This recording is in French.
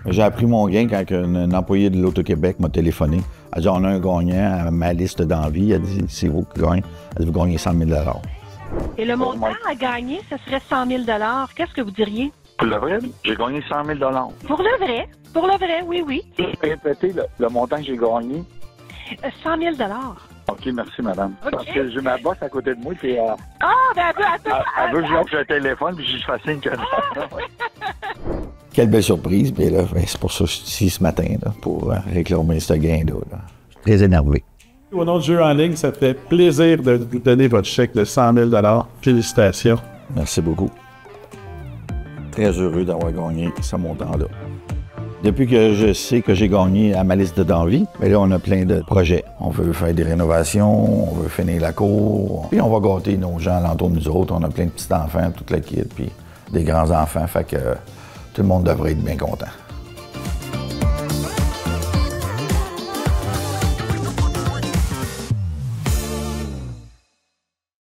J'ai appris mon gain quand un employé de l'Auto-Québec m'a téléphoné. Elle a dit, on a un gagnant à ma liste d'envie. Elle a dit, c'est vous qui gagnez. Elle a dit, vous gagnez 100 000 $. Et le montant à gagner, ce serait 100 000 $. Qu'est-ce que vous diriez? Pour le vrai, j'ai gagné 100 000 $. Pour le vrai? Pour le vrai, oui, oui. Répétez le montant que j'ai gagné. 100 000 $. OK, merci, madame. OK. Parce que j'ai ma bosse à côté de moi, puis Ah, ben elle veut que je lâche le téléphone, puis je fascine que Quelle belle surprise. Mais là, c'est pour ça que je suis ici ce matin, là, pour réclamer ce gain-là. Là. Je suis très énervé. Au nom de Jeux en ligne, ça fait plaisir de vous donner votre chèque de 100 000 $. Félicitations. Merci beaucoup. Très heureux d'avoir gagné ce montant-là. Depuis que je sais que j'ai gagné à ma liste d'envie, mais là, on a plein de projets. On veut faire des rénovations, on veut finir la cour, puis on va gâter nos gens alentour de nous autres. On a plein de petits-enfants, toute la kit, puis des grands-enfants, fait que tout le monde devrait être bien content.